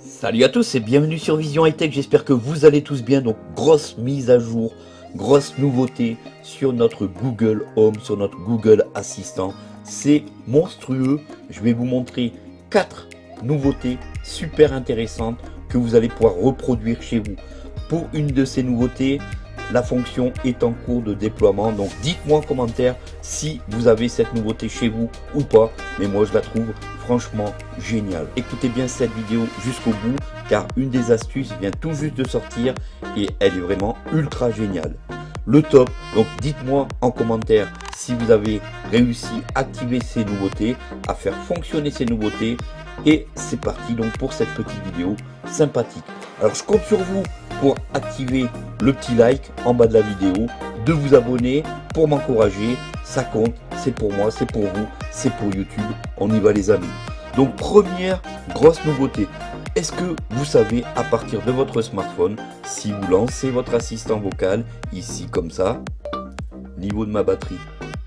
Salut à tous et bienvenue sur Vision High Tech, j'espère que vous allez tous bien. Donc grosse mise à jour, grosse nouveauté sur notre Google Home, sur notre Google Assistant. C'est monstrueux, je vais vous montrer 4 nouveautés super intéressantes que vous allez pouvoir reproduire chez vous. Pour une de ces nouveautés, la fonction est en cours de déploiement, donc dites-moi en commentaire si vous avez cette nouveauté chez vous ou pas, mais moi je la trouve franchement géniale. Écoutez bien cette vidéo jusqu'au bout car une des astuces vient tout juste de sortir et elle est vraiment ultra géniale. Le top, donc dites-moi en commentaire si vous avez réussi à activer ces nouveautés, à faire fonctionner ces nouveautés, et c'est parti donc pour cette petite vidéo sympathique. Alors je compte sur vous pour activer le petit like en bas de la vidéo, de vous abonner pour m'encourager, ça compte, c'est pour moi, c'est pour vous, c'est pour YouTube, on y va les amis. Donc première grosse nouveauté, est-ce que vous savez à partir de votre smartphone, si vous lancez votre assistant vocal, ici comme ça, niveau de ma batterie.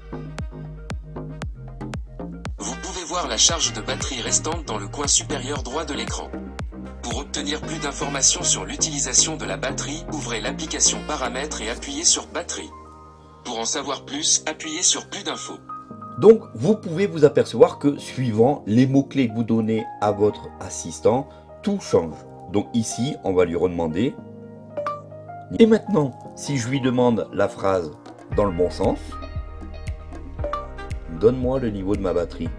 Vous pouvez voir la charge de batterie restante dans le coin supérieur droit de l'écran. Pour obtenir plus d'informations sur l'utilisation de la batterie, ouvrez l'application Paramètres et appuyez sur Batterie. Pour en savoir plus, appuyez sur Plus d'infos. Donc vous pouvez vous apercevoir que suivant les mots-clés que vous donnez à votre assistant, tout change. Donc ici, on va lui redemander. Et maintenant, si je lui demande la phrase dans le bon sens, donne-moi le niveau de ma batterie.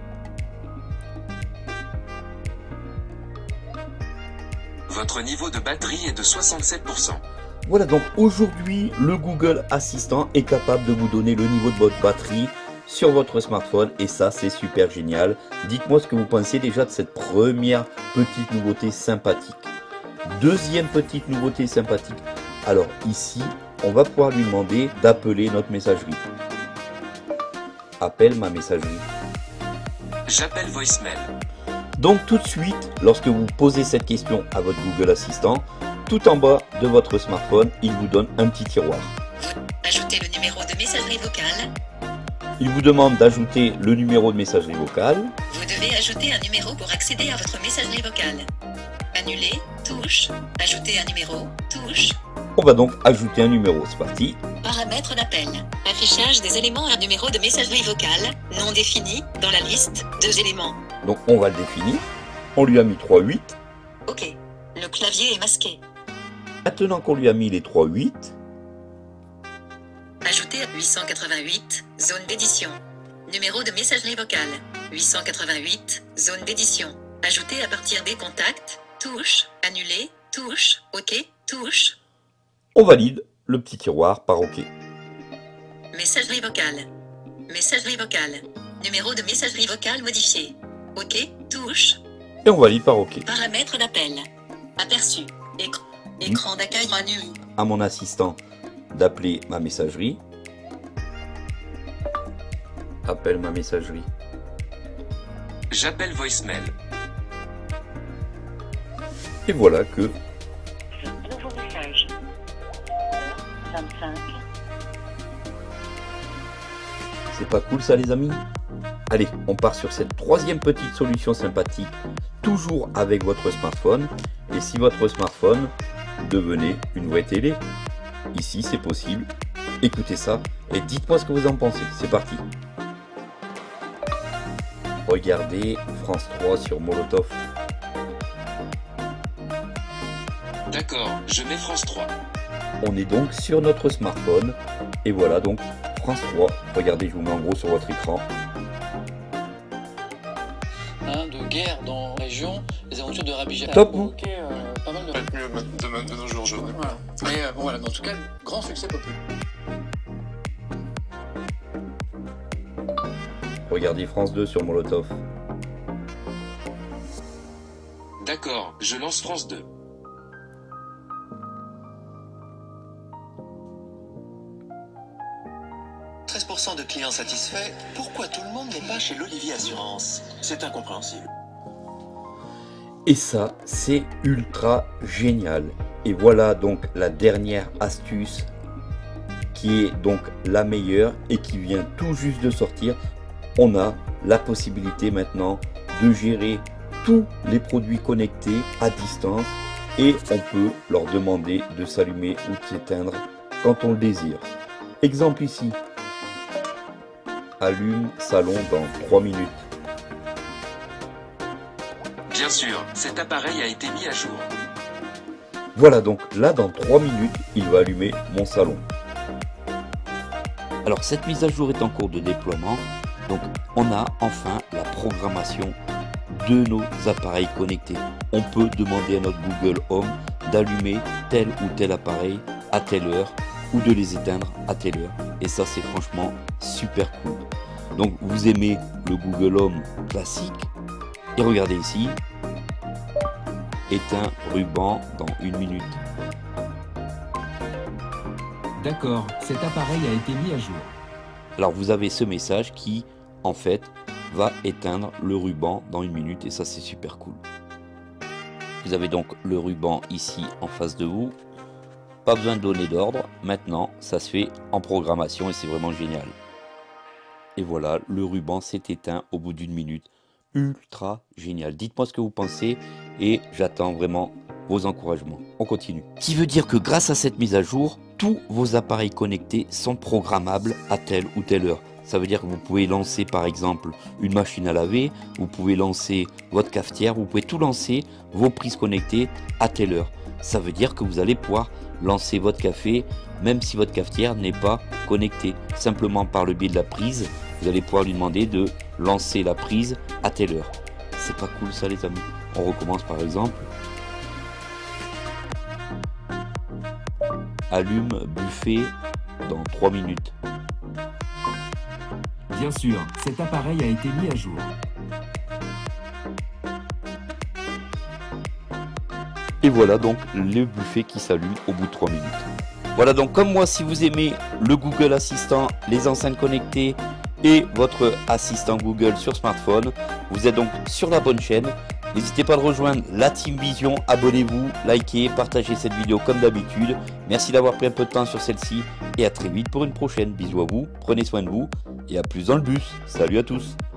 Votre niveau de batterie est de 67%. Voilà, donc aujourd'hui, le Google Assistant est capable de vous donner le niveau de votre batterie sur votre smartphone et ça, c'est super génial. Dites-moi ce que vous pensez déjà de cette première petite nouveauté sympathique. Deuxième petite nouveauté sympathique. Alors ici, on va pouvoir lui demander d'appeler notre messagerie. Appelle ma messagerie. J'appelle voicemail. Donc tout de suite, lorsque vous posez cette question à votre Google Assistant, tout en bas de votre smartphone, il vous donne un petit tiroir. Ajoutez le numéro de messagerie vocale. Il vous demande d'ajouter le numéro de messagerie vocale. Vous devez ajouter un numéro pour accéder à votre messagerie vocale. Annuler, touche. Ajouter un numéro, touche. On va donc ajouter un numéro, c'est parti. Paramètres d'appel. Affichage des éléments, un numéro de messagerie vocale, non défini, dans la liste, 2 éléments. Donc on va le définir. On lui a mis 3,8. Ok. Le clavier est masqué. Maintenant qu'on lui a mis les 3,8, Ajoutez 888, zone d'édition. Numéro de messagerie vocale. 888, zone d'édition. Ajouter à partir des contacts, touche, annuler, touche, ok, touche. on valide le petit tiroir par OK. Messagerie vocale. Messagerie vocale. Numéro de messagerie vocale modifié. OK, touche. Et on valide par OK. Paramètres d'appel. Aperçu. Écran d'accueil menu. À mon assistant d'appeler ma messagerie. Appelle ma messagerie. J'appelle voicemail. Et voilà que Nouveau message. 25. c'est pas cool ça les amis. Allez, on part sur cette troisième petite solution sympathique, toujours avec votre smartphone. Et si votre smartphone devenait une vraie télé, ici c'est possible. Écoutez ça et dites-moi ce que vous en pensez. C'est parti. Regardez France 3 sur Molotov. D'accord, je mets France 3. On est donc sur notre smartphone. Et voilà donc France 3. Regardez, je vous mets en gros sur votre écran. De guerre dans la région, les aventures de Rabbi Jacob. Top, Ok, pas mal de... mieux de nos jours, je vois. Voilà. Mais bon, voilà, mais en tout cas, grand succès populaire. Regardez France 2 sur Molotov. D'accord, je lance France 2. De clients satisfaits, pourquoi tout le monde n'est pas chez l'Olivier Assurance? C'est incompréhensible. Et ça, c'est ultra génial. Et voilà donc la dernière astuce qui est donc la meilleure et qui vient tout juste de sortir. On a la possibilité maintenant de gérer tous les produits connectés à distance et on peut leur demander de s'allumer ou de s'éteindre quand on le désire. Exemple ici, allume salon dans 3 minutes. Bien sûr, cet appareil a été mis à jour. Voilà, donc là dans 3 minutes, il va allumer mon salon. Alors cette mise à jour est en cours de déploiement, donc on a enfin la programmation de nos appareils connectés. On peut demander à notre Google Home d'allumer tel ou tel appareil à telle heure ou de les éteindre à telle heure. Et ça c'est franchement super cool. Donc vous aimez le Google Home classique et regardez ici, éteint ruban dans 1 minute. D'accord, cet appareil a été mis à jour. Alors vous avez ce message qui en fait va éteindre le ruban dans 1 minute et ça c'est super cool. Vous avez donc le ruban ici en face de vous. Pas besoin de donner d'ordre. Maintenant ça se fait en programmation et c'est vraiment génial. Et voilà, le ruban s'est éteint au bout d'1 minute. Ultra génial. Dites-moi ce que vous pensez et j'attends vraiment vos encouragements. On continue. Ce qui veut dire que grâce à cette mise à jour, tous vos appareils connectés sont programmables à telle ou telle heure. Ça veut dire que vous pouvez lancer par exemple une machine à laver, vous pouvez lancer votre cafetière, vous pouvez tout lancer, vos prises connectées à telle heure. Ça veut dire que vous allez pouvoir lancer votre café même si votre cafetière n'est pas connectée. Simplement par le biais de la prise, vous allez pouvoir lui demander de lancer la prise à telle heure. C'est pas cool ça les amis. On recommence par exemple. Allume buffet dans 3 minutes. Bien sûr, cet appareil a été mis à jour. Et voilà donc le buffet qui s'allume au bout de 3 minutes. Voilà donc comme moi, si vous aimez le Google Assistant, les enceintes connectées et votre assistant Google sur smartphone, vous êtes donc sur la bonne chaîne. N'hésitez pas à rejoindre la Team Vision, abonnez-vous, likez, partagez cette vidéo comme d'habitude. Merci d'avoir pris un peu de temps sur celle-ci et à très vite pour une prochaine. Bisous à vous, prenez soin de vous et à plus dans le bus. Salut à tous.